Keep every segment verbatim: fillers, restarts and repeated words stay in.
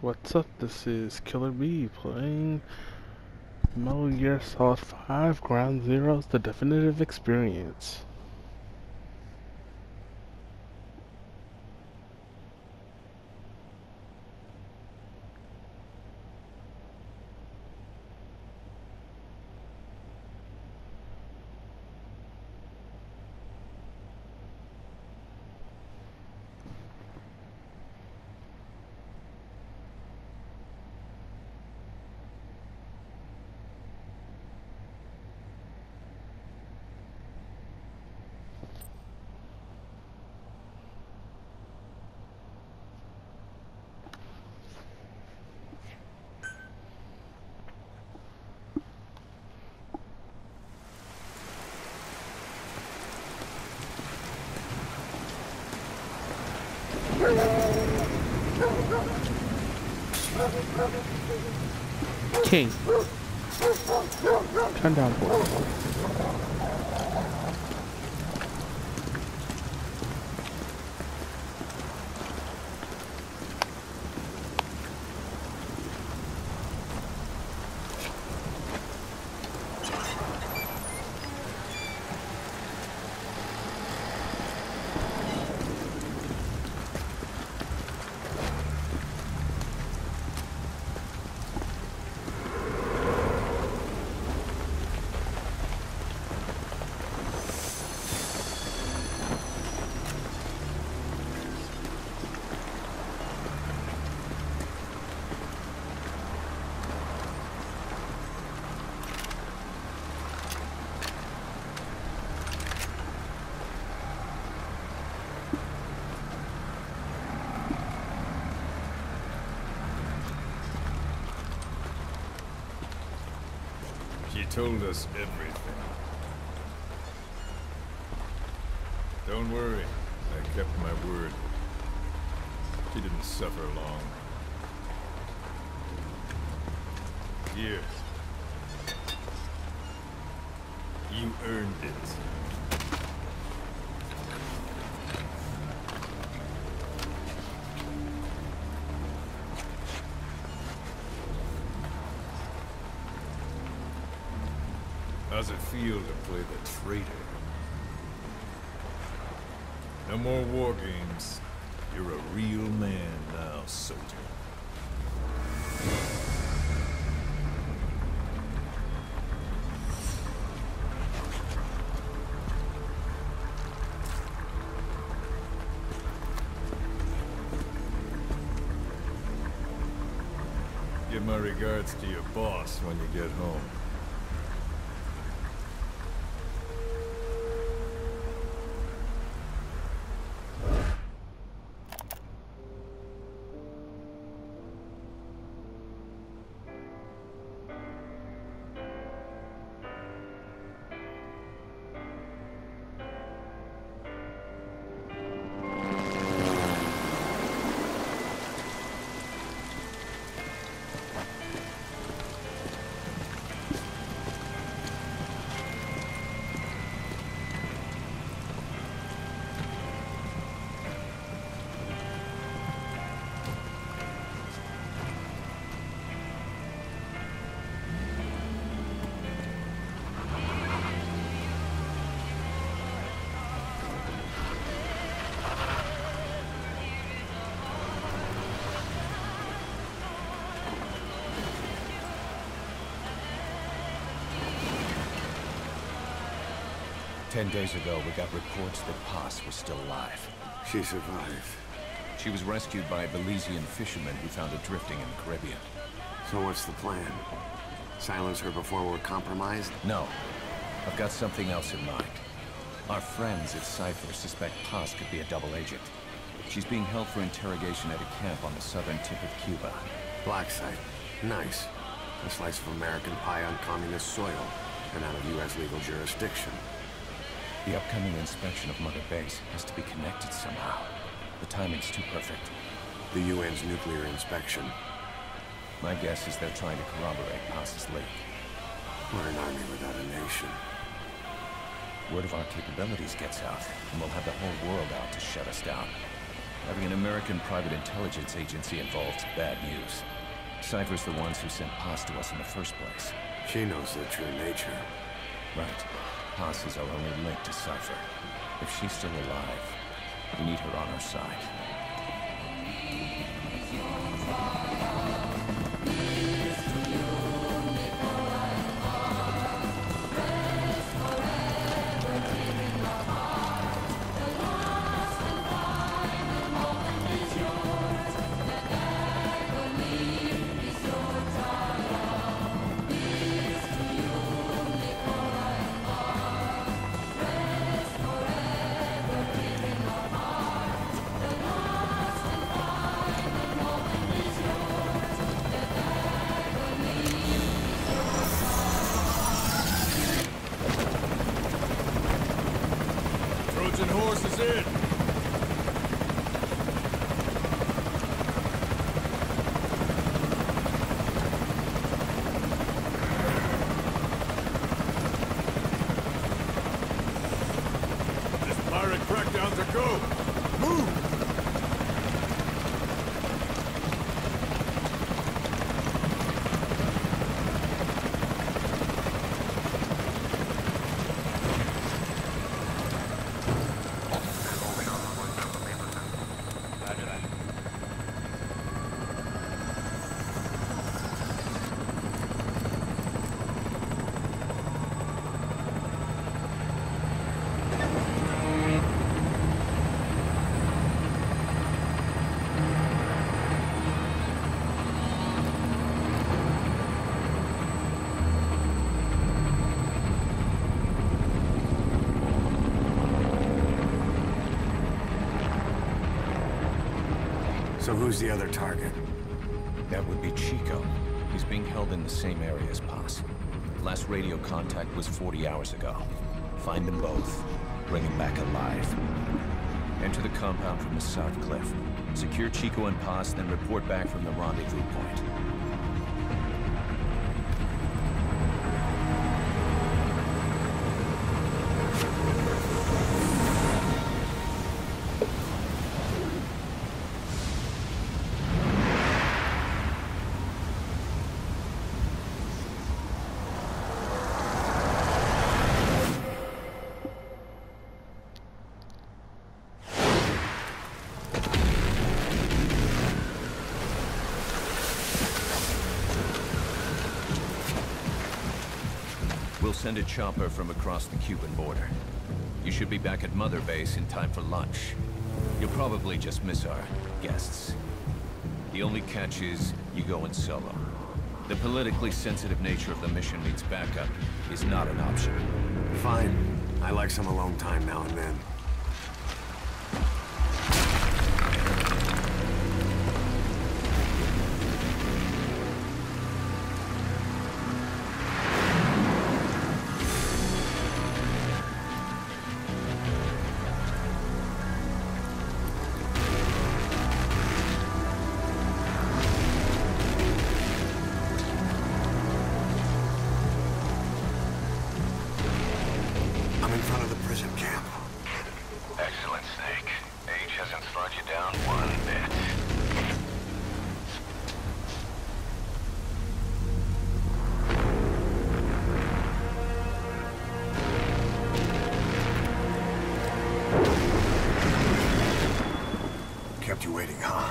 What's up? This is Killer B playing Metal Gear Solid five Ground Zeroes, the definitive experience. King, turn down, boy. She told us everything. Don't worry, I kept my word. She didn't suffer long. Here. You earned it. How's it feel to play the traitor? No more war games. You're a real man now, soldier. Give my regards to your boss when you get home. Ten days ago, we got reports that Paz was still alive. She survived. She was rescued by a Belizean fisherman who found her drifting in the Caribbean. So what's the plan? Silence her before we're compromised? No. I've got something else in mind. Our friends at Cypher suspect Paz could be a double agent. She's being held for interrogation at a camp on the southern tip of Cuba. Black site. Nice. A slice of American pie on communist soil, and out of U S legal jurisdiction. The upcoming inspection of Mother Base has to be connected somehow. The timing's too perfect. The U N's nuclear inspection. My guess is they're trying to corroborate Paz's leak. We're an army without a nation. Word of our capabilities gets out, and we'll have the whole world out to shut us down. Having an American private intelligence agency involved is bad news. Cypher's the ones who sent Paz to us in the first place. She knows their true nature. Right. Paz is our only link to Cypher. If she's still alive, we need her on our side. Trojan horse is in! This pirate crackdown's a go! Move! So who's the other target? That would be Chico. He's being held in the same area as Paz. Last radio contact was forty hours ago. Find them both. Bring him back alive. Enter the compound from the south cliff. Secure Chico and Paz, then report back from the rendezvous point. We'll send a chopper from across the Cuban border. You should be back at Mother Base in time for lunch. You'll probably just miss our guests. The only catch is you go in solo. The politically sensitive nature of the mission needs backup is not an option. Fine. I like some alone time now and then. I'm in front of the prison camp. Excellent, Snake. Age hasn't slowed you down one bit. Kept you waiting, huh?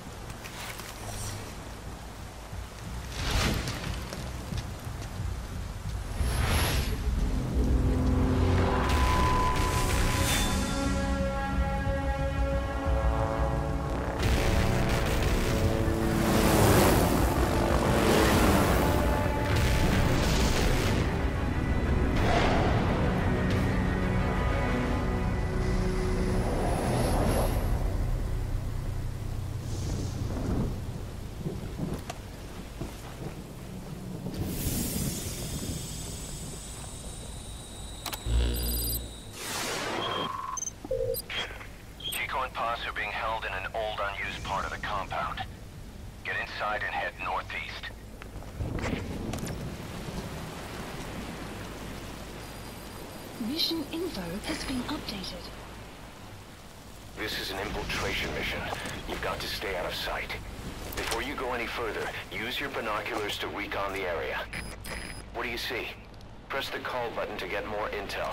Paz are being held in an old, unused part of the compound. Get inside and head northeast. Mission info has been updated. This is an infiltration mission. You've got to stay out of sight. Before you go any further, use your binoculars to recon the area. What do you see? Press the call button to get more intel.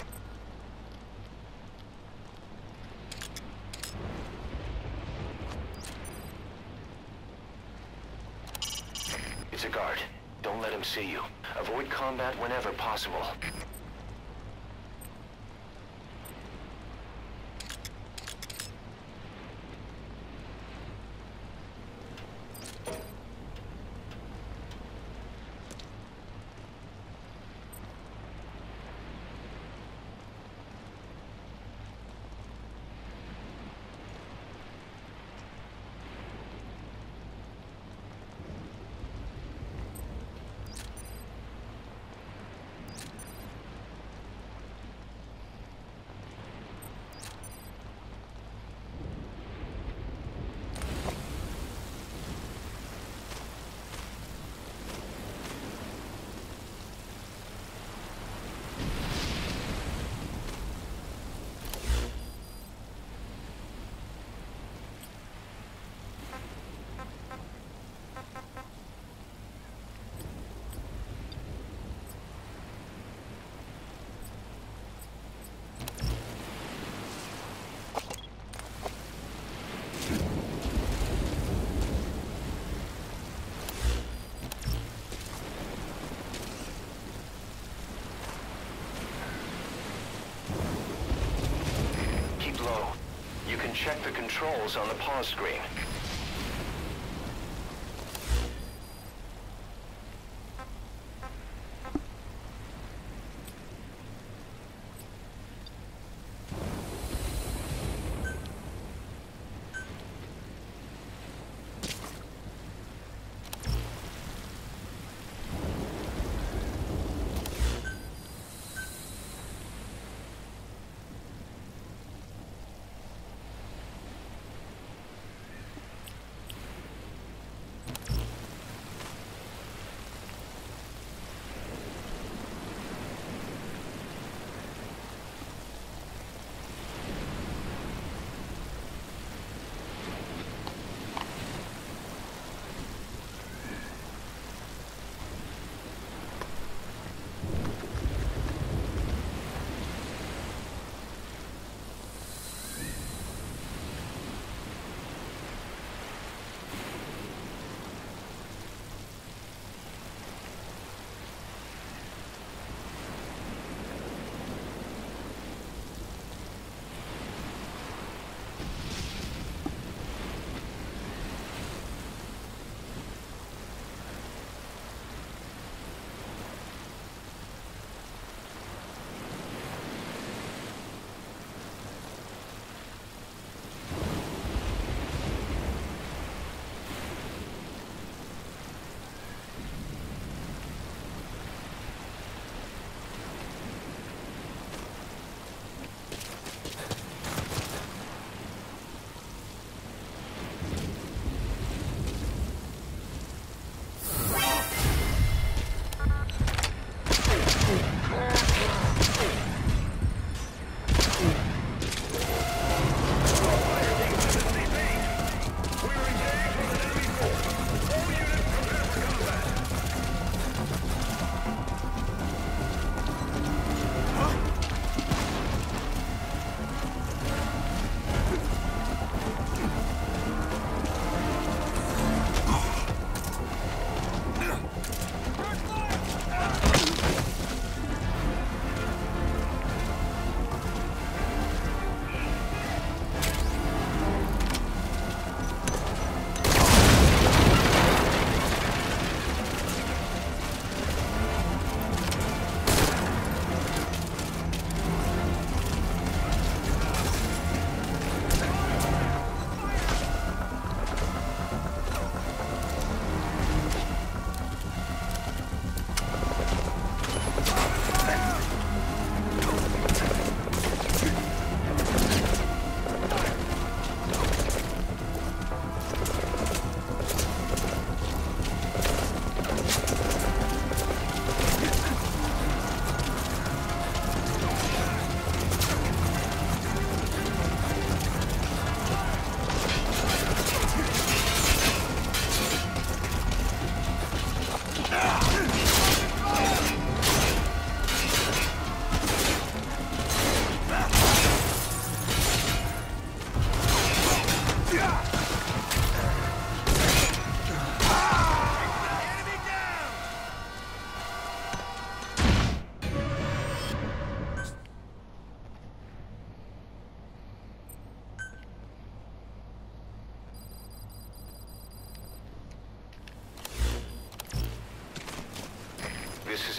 It's a guard. Don't let him see you. Avoid combat whenever possible. You can check the controls on the pause screen.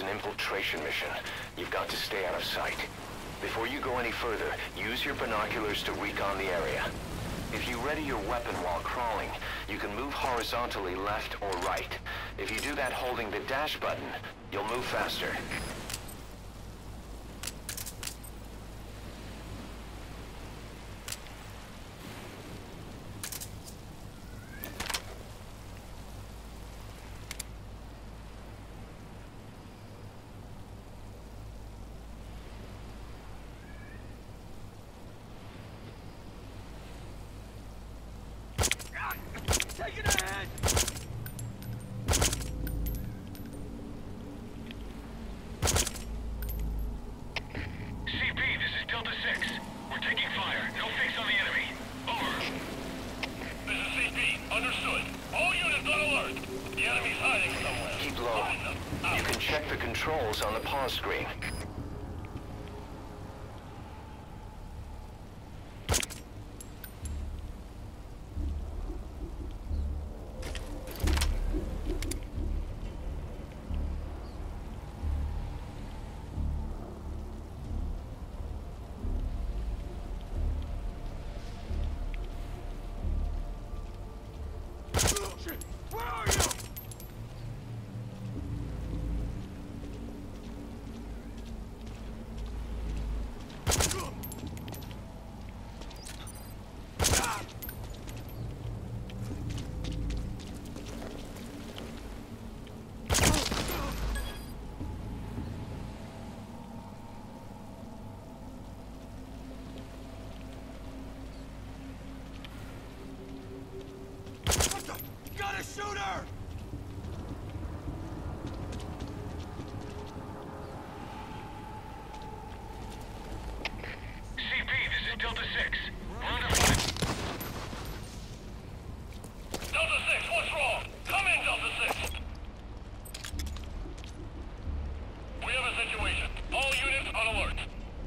an infiltration mission. You've got to stay out of sight. Before you go any further, use your binoculars to recon the area. If you ready your weapon while crawling, you can move horizontally left or right. If you do that holding the dash button, you'll move faster. Take it ahead! C P, this is Delta six. We're taking fire. No fix on the enemy. Over. This is C P. Understood. All units on alert. The enemy's hiding somewhere. Keep low. Find them. Out. You can check the controls on the pause screen. Where are you? Got a shooter! C P, this is Delta six. We're under fire. Delta six, what's wrong? Come in, Delta six! We have a situation. All units on alert.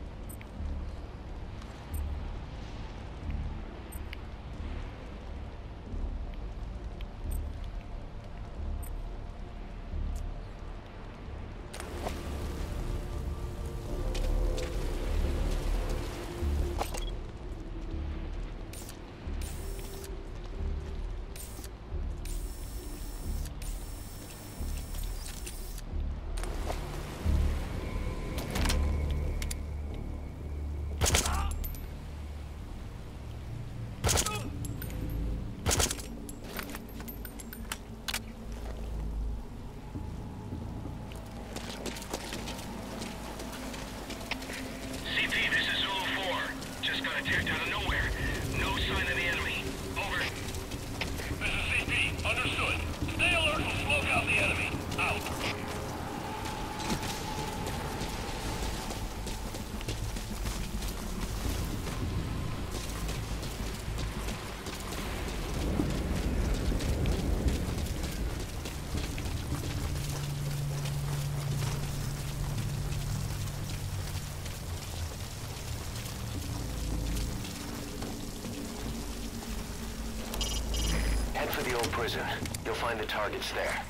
C P, this is Zulu four. Just got attacked out of nowhere. No sign of the enemy. Over. This is C P. Understood. Stay alert. We'll smoke out the enemy. Out. Head for the old prison. You'll find the targets there.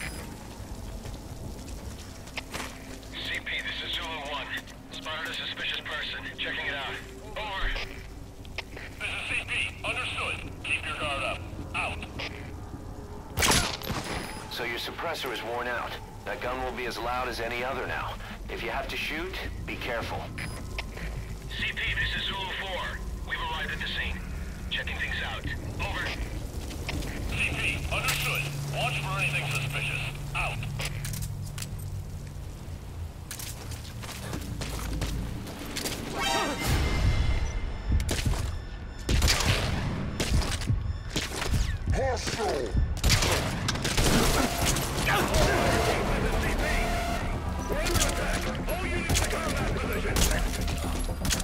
C P, this is Zulu one. Spotted a suspicious person. Checking it out. Over. This is C P. Understood. Keep your guard up. Out. So your suppressor is worn out. That gun will be as loud as any other now. If you have to shoot, be careful. C P, this is Zulu four. We've arrived at the scene. Checking things out. Over. C P. Understood. Watch for anything suspicious. Out. Hostile! All units to combat position!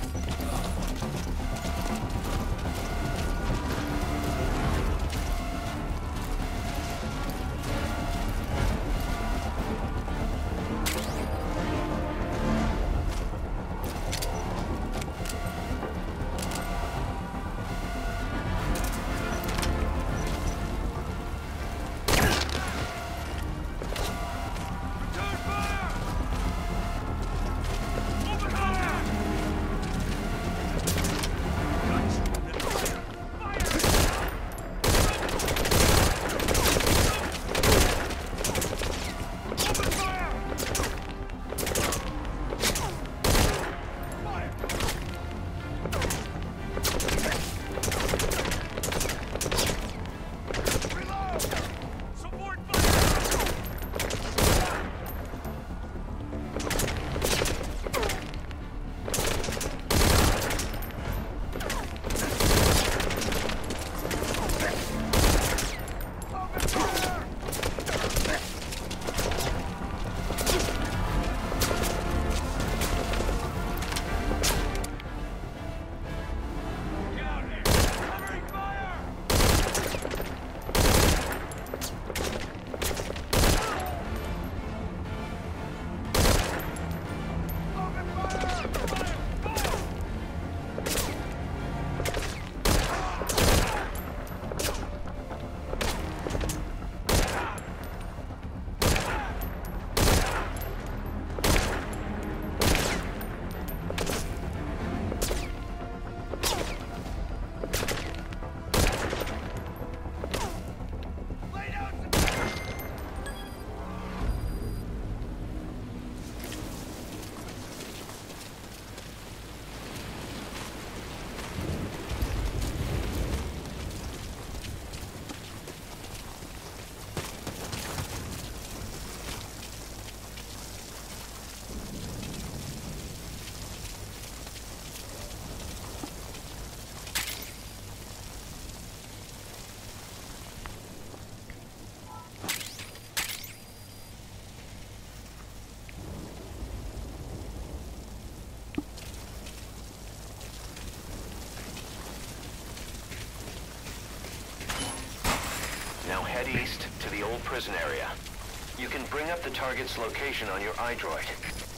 east to the old prison area. You can bring up the target's location on your iDroid.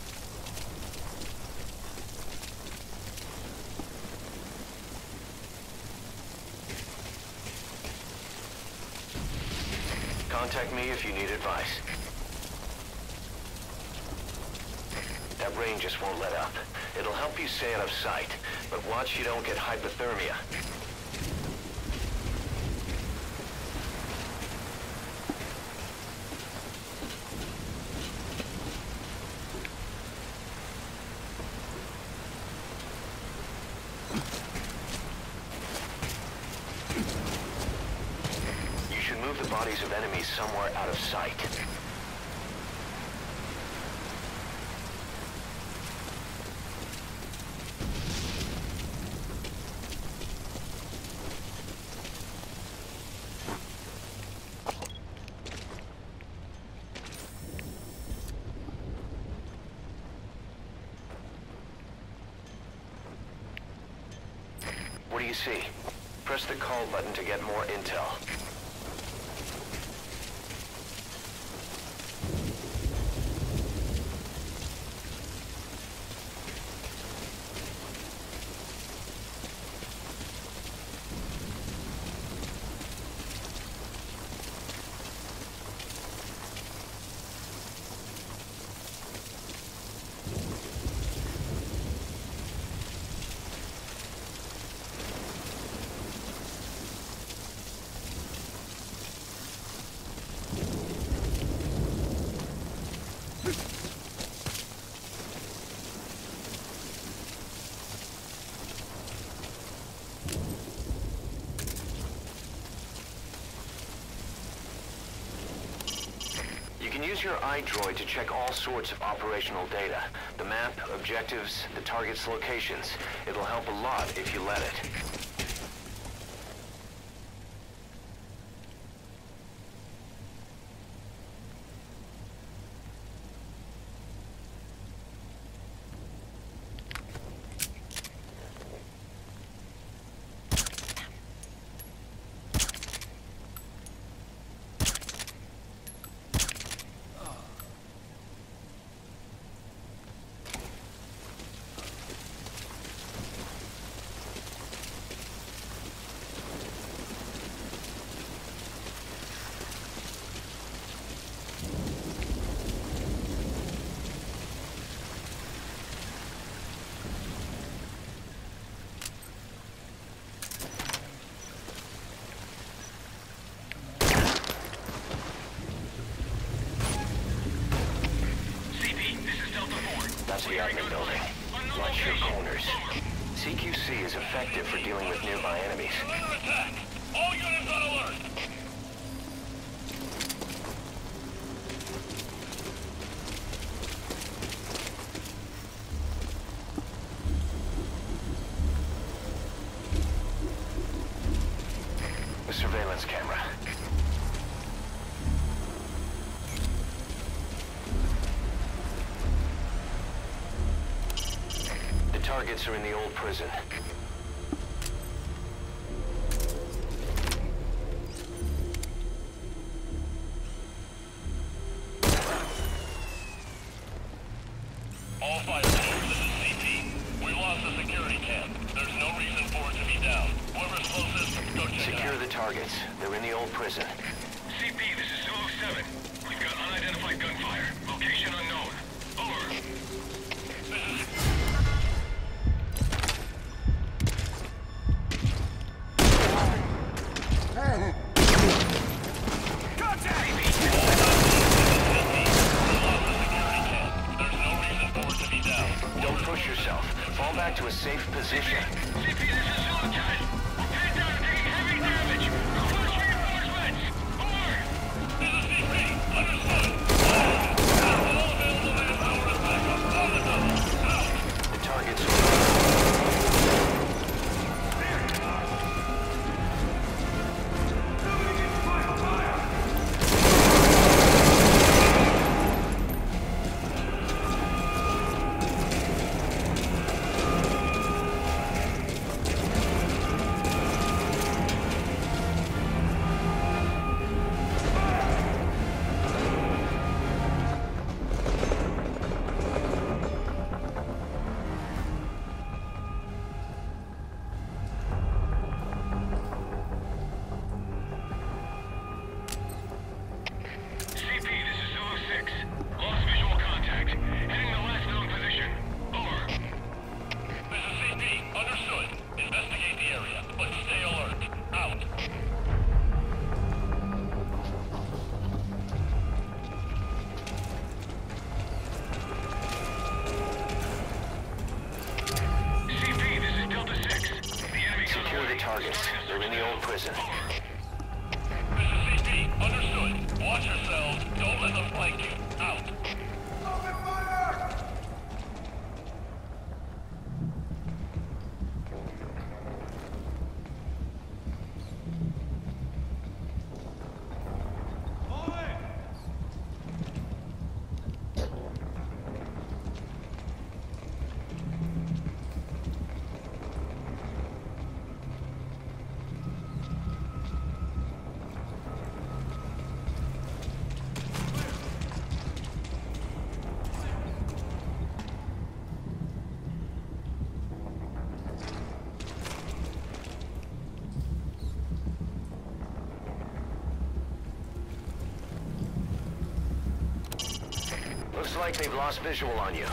Contact me if you need advice. That rain just won't let up. It'll help you stay out of sight, but watch you don't get hypothermia. You should move the bodies of enemies somewhere out of sight. What do you see? Press the call button to get more intel. You can use your iDroid to check all sorts of operational data. The map, objectives, the target's locations. It'll help a lot if you let it. That's the admin building. Watch your corners. C Q C is effective for dealing with nearby enemies. Under attack! All units on alert! The surveillance camera. The targets are in the old prison. All five teams, this is C P. We lost the security camp. There's no reason for it to be down. Whoever's closest, go check it Secure out. the targets. They're in the old prison. C P, this is Zulu seven. We've got unidentified gunfire. Location unknown. Over. Don't push yourself. Fall back to a safe position. C P, this is Zulu ten. We're pinned down and taking heavy damage. Request reinforcements. Over. This is C P. Understood. All available manpower is back up. On the double. Out. The targets are... targets. They're in the old prison. This is C P. Understood. Watch yourselves. Don't let them flank you. Out. Looks like they've lost visual on you.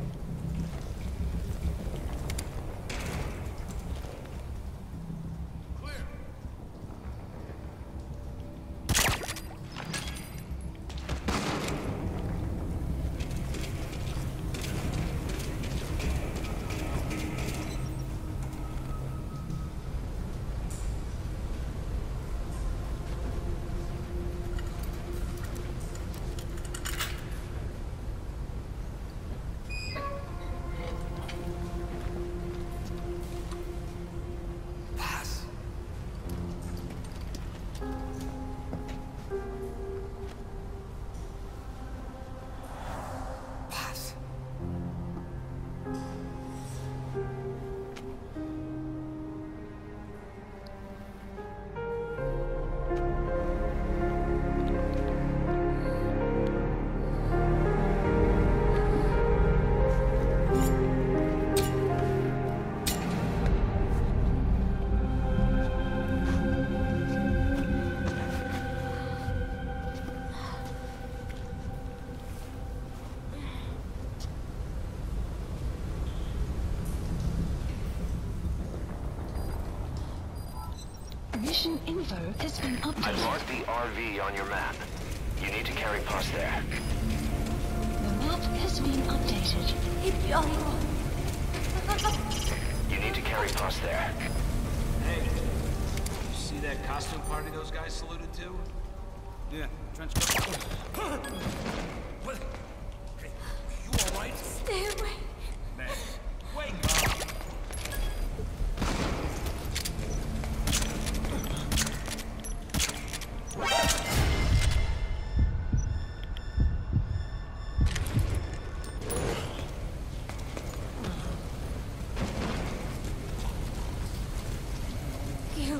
Mission info has been I updated. marked the R V on your map. You need to carry past there. The map has been updated. You need to carry past there. Hey, you see that costume party those guys saluted to? Yeah, trench coat. What? Hey, you all right? Stay away. Man, wake up! You.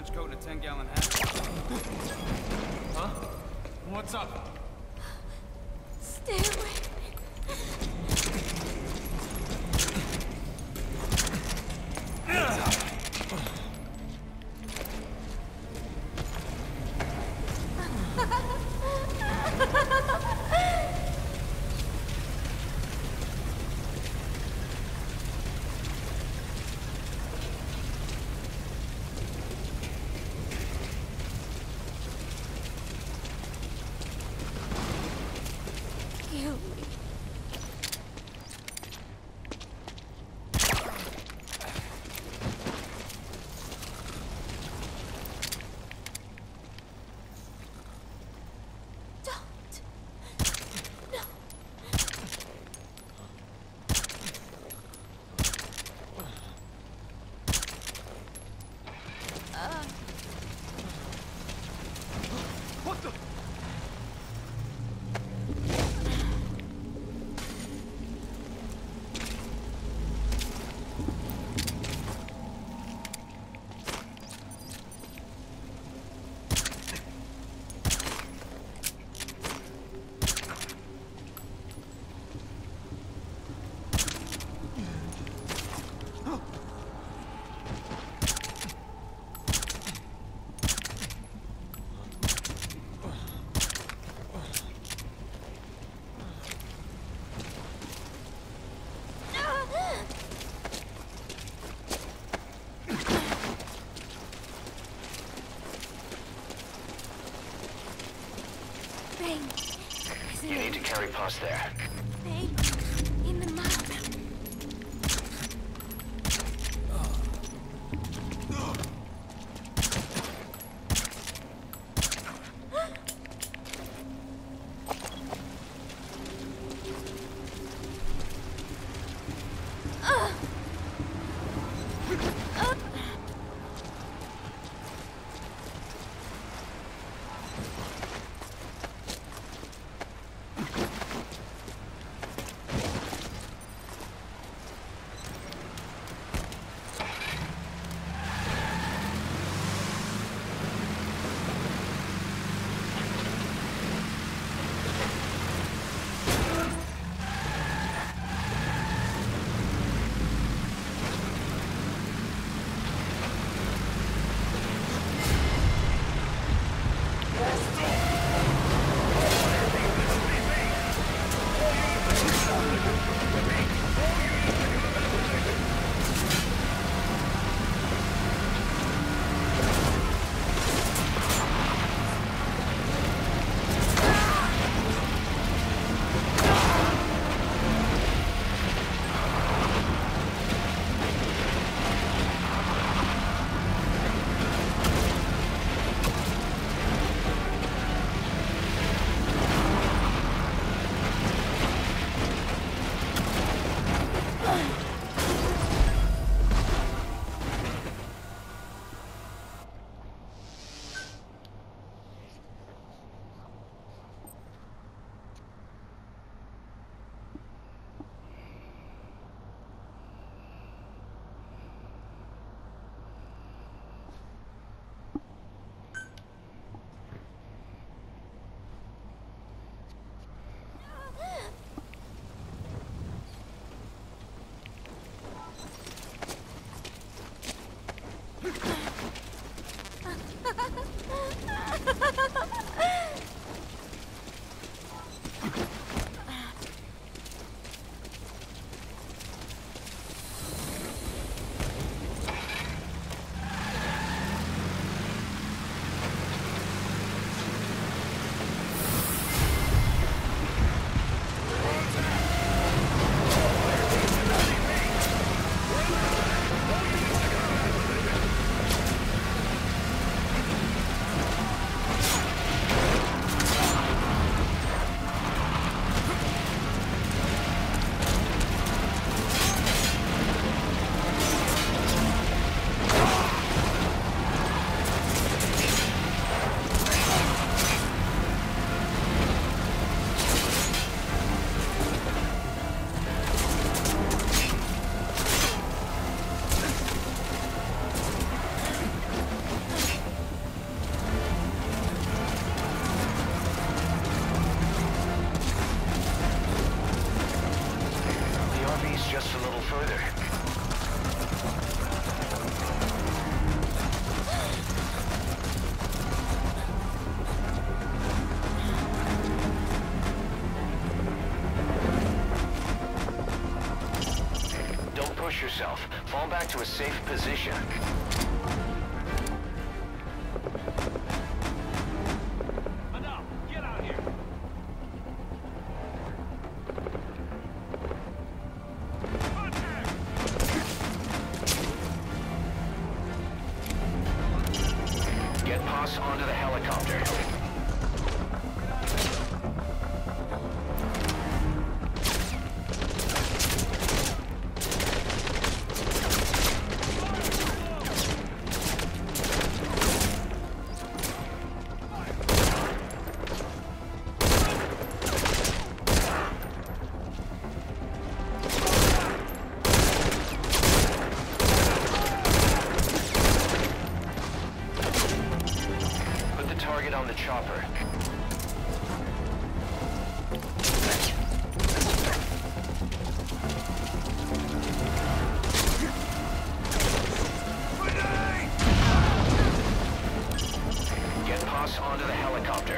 trench coat and a ten gallon hat. Huh? What's up? Stay away. Kill me. What the? You need to carry past there. In the mouth. further. Don't push yourself. Fall back to a safe position. Get Haas onto the helicopter. Target on the chopper. Get Haas onto the helicopter.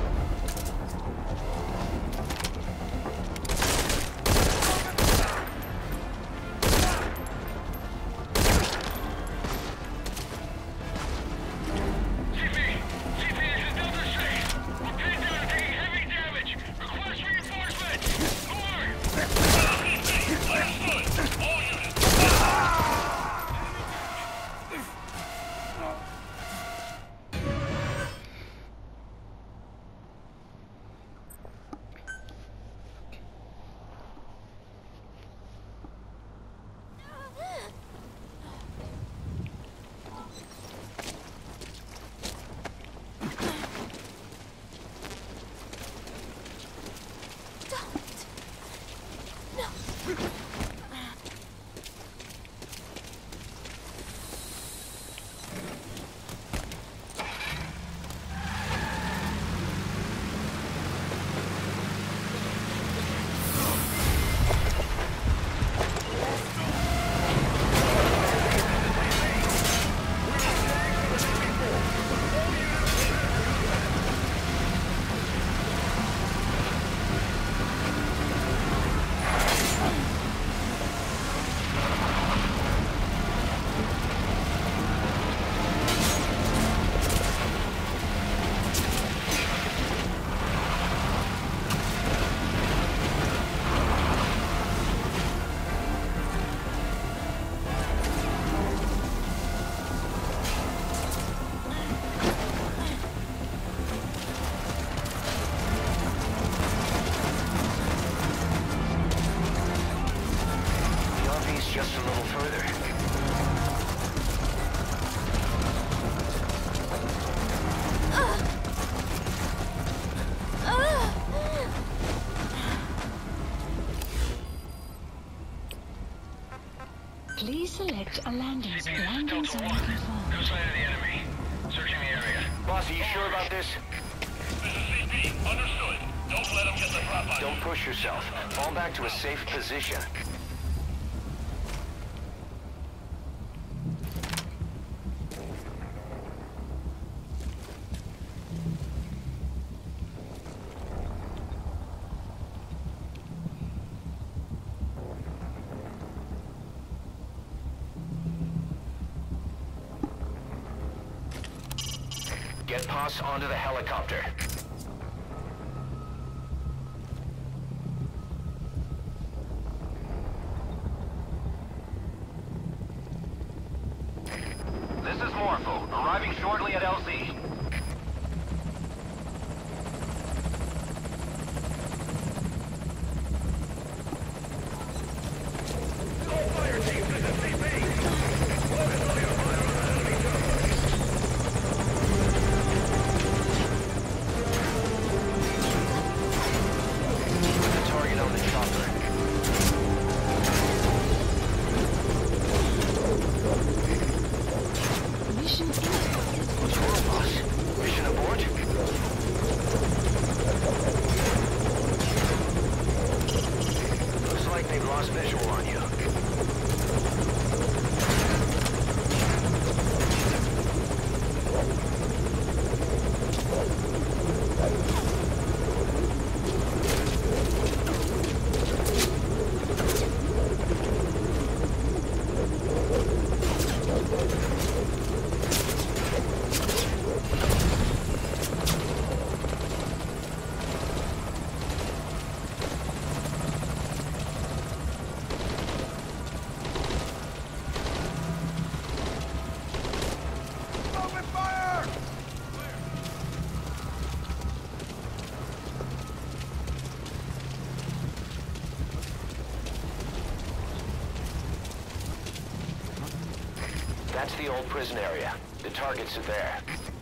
Just a little further. Please select a landing zone. Landing zone No confirmed. sign of the enemy. Searching the area. Boss, are you sure about this? This is C P. Understood. Don't let them get the drop on you. Don't push yourself. Fall back to a safe position. Get Haas onto the helicopter. This is Morpho, arriving shortly at L Z. That's the old prison area. The targets are there.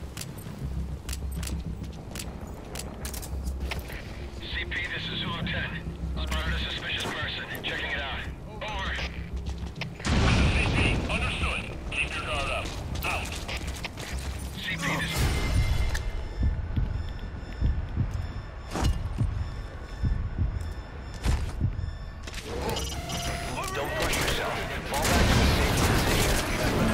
C P, this is Zulu ten. Spotted a suspicious person. Checking it out. Over. C P, understood. Keep your guard up. Out. C P, this... Don't push yourself. Fall back to a safe position.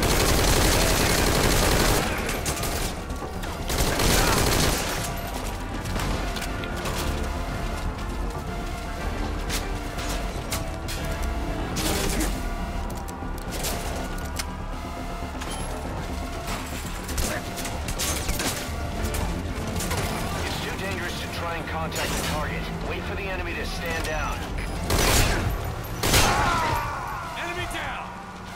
It's too dangerous to try and contact the target. Wait for the enemy to stand down. Enemy down!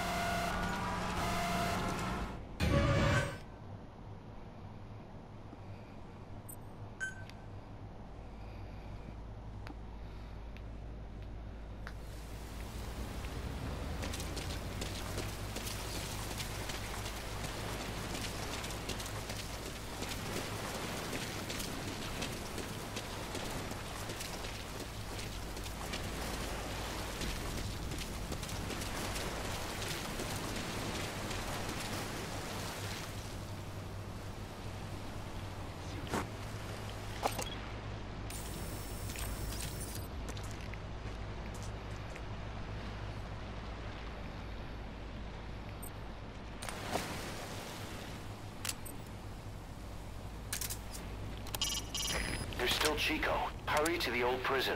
There's still Chico. Hurry to the old prison.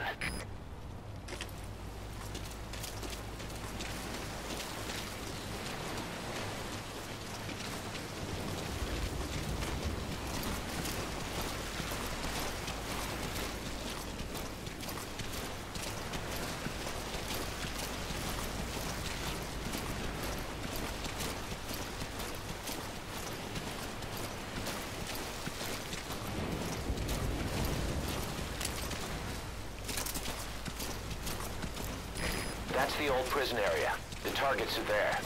That's the old prison area. The targets are there.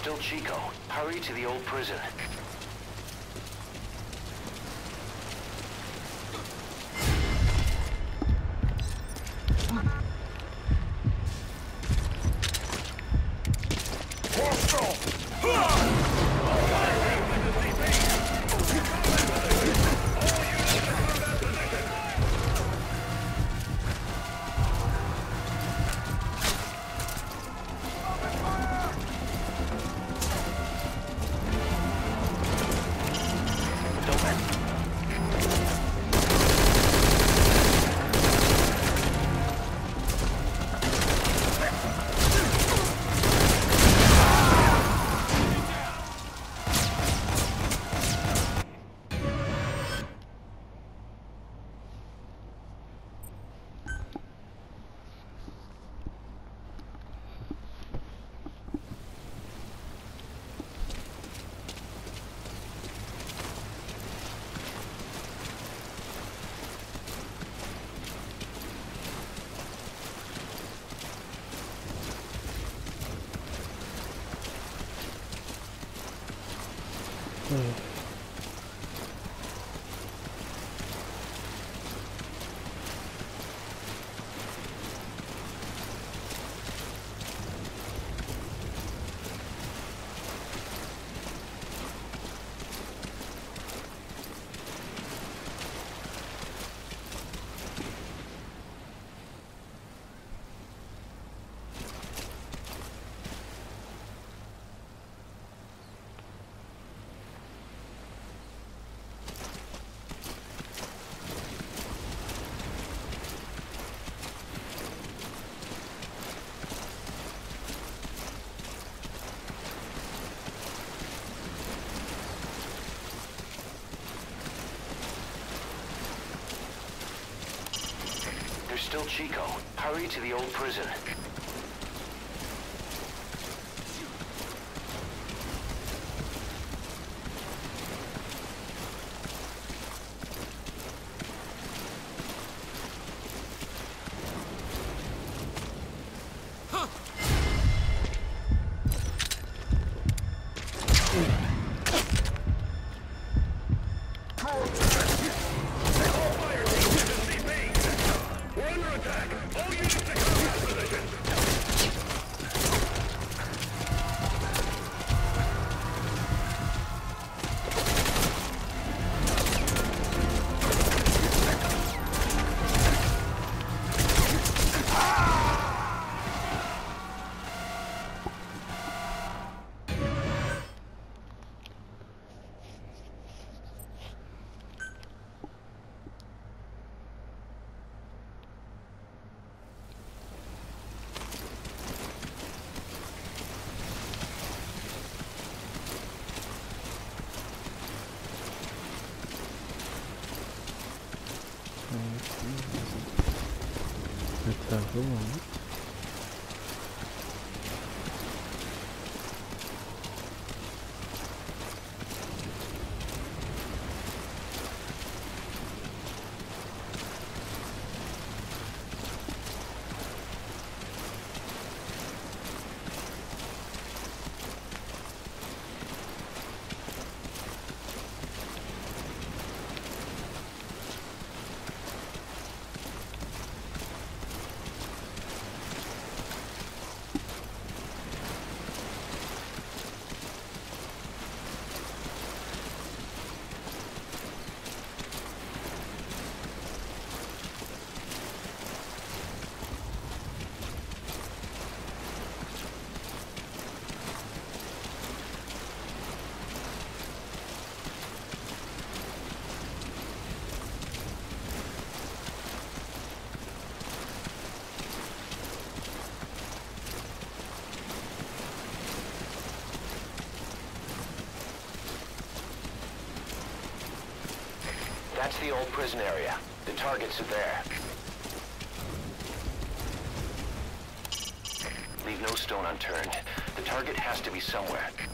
still Chico. Hurry to the old prison. There's still Chico. Hurry to the old prison. Let's have a moment. That's the old prison area. The targets are there. Leave no stone unturned. The target has to be somewhere.